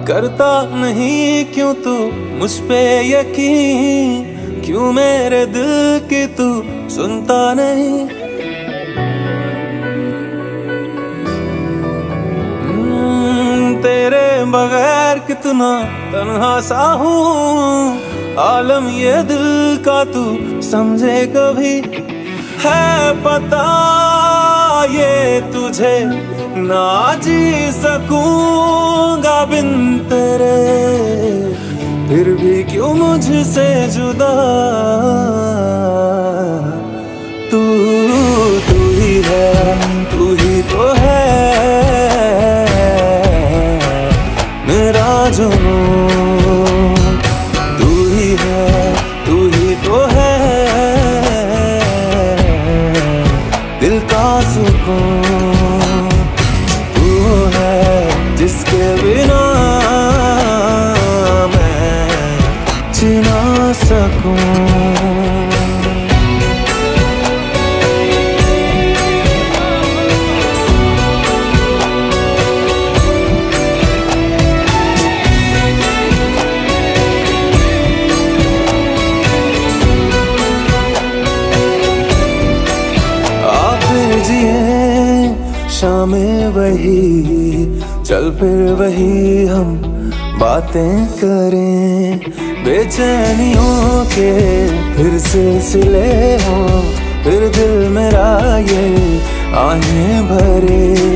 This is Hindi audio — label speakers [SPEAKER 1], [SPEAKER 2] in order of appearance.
[SPEAKER 1] करता नहीं क्यों तू मुझ पे यकीन, क्यों मेरे दिल की तू सुनता नहीं। तेरे बगैर कितना तन्हा सा हूँ, आलम ये दिल का तू समझे कभी। है पता ये तुझे ना जी सकूंगा बिन तेरे, फिर भी क्यों मुझसे जुदा। तू तू ही है, तू ही तो है मेरा जुनून। तू ही है, तू ही तो है दिल का सुकून। तू है जिसके बिना मैं जी ना सकूं। शामें वही, चल फिर वही हम बातें करें। बेचैनियों के फिर सिलसिले हों, फिर दिल मेरा ये आहें भरे।